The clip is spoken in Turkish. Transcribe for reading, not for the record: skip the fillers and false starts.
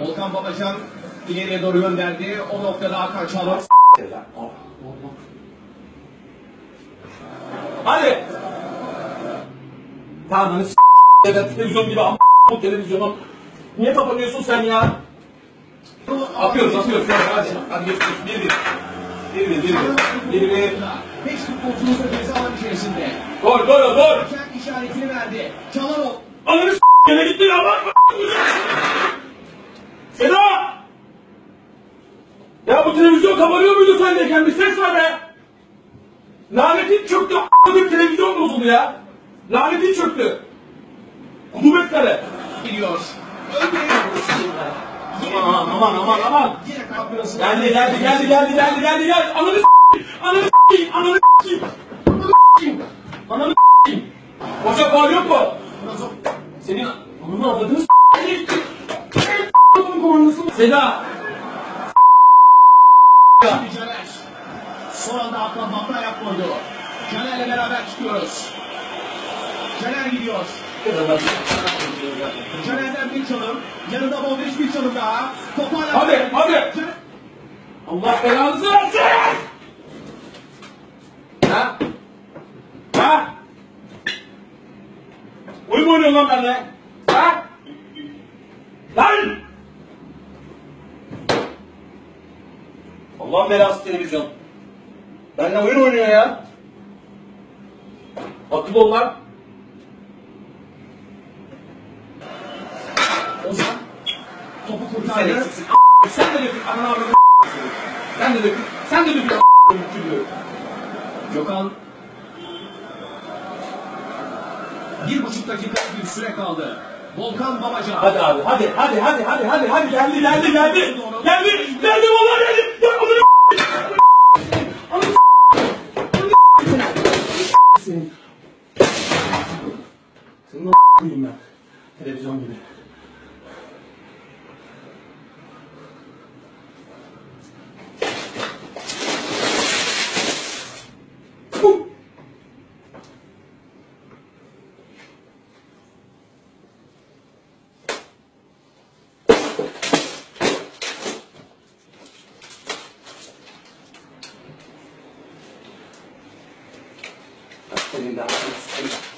Volkan Babacan ileriye doğru gönderdi. O noktada Hakan Çalhanoğlu. Hadi. Tamam televizyon gibi bu televizyonu. Niye kapanıyorsun sen ya? Atıyoruz. Hadi geçiyoruz. 1-1. 5 futbolcumuz da ceza alan içerisinde. Gol. Hakem işaretini verdi. Çalhanoğlu. Ananı gene gitti ya bak. Seda! Ya bu televizyon kapanıyor muydu sendeyken? Bir ses ver be! Lanetin çöktü. Bir televizyon bozuldu ya. Lanetin çöktü. Kudubet kare. Gidiyor. Aman. Yine kampiyonası. Geldi. Ananı s**eyim. Hoca faul yok mu? Senin ananı avladığını s**eyim. Seda. Caner. Son anda Aklan Batı ayak koydu. Caner'le beraber çıkıyoruz. Caner gidiyor. Caner'den bir çalım. Yanında Modric bir çalım daha. Topu hala... Hadi. Allah belanızı versin. Ha? Oyun mu oynuyorsun lan benimle? Ha? Lan! Allah'ın belası televizyon. Benimle oyun oynuyor ya. Akıllı ol lan. Ozan. Topu Sen kurtardı. eksiksin. Sen de dökün. Ananı avradını Sen de dökün. Gökhan. 1,5 dakika bir süre kaldı. Volkan Babacan. Hadi abi. Hadi. Geldi. Geldi vallahi geldi. Ya Senin o***yim ben. Televizyon gibi. Senin de